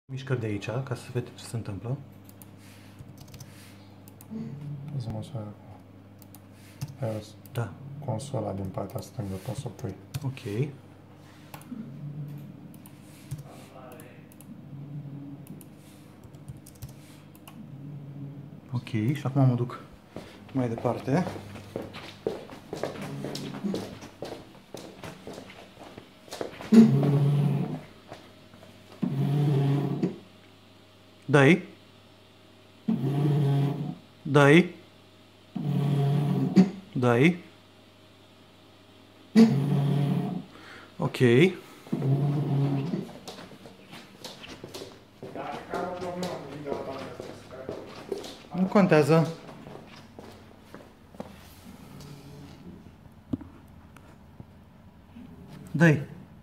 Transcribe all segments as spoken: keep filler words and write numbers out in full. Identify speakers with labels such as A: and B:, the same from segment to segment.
A: Mișcări de aici, ca să vedeți ce se întâmplă.
B: O să măsoară cu
A: Da.
B: consola din partea stângă, poți să o pui.
A: Ok. Ok, și acum mă duc mai departe. Dai. Dai. Dai. Ok. Nu contează. Dai.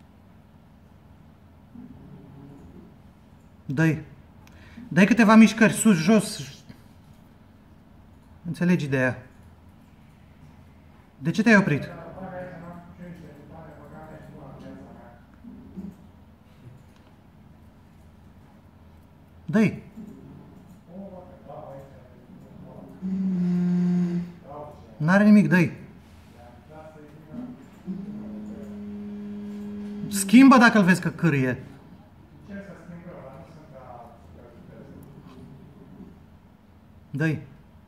A: Dai. Dai câteva mișcări, sus, jos. Înțelegi ideea. De ce te-ai oprit? Dai. N-are nimic, dai. Schimbă dacă îl vezi că cârâie. Dai.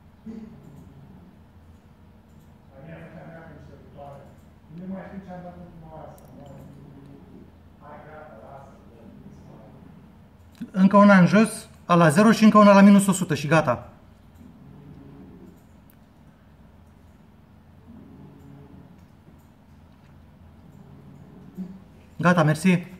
A: Încă una în jos, la zero și încă una la minus o sută și gata. Gata, mersi.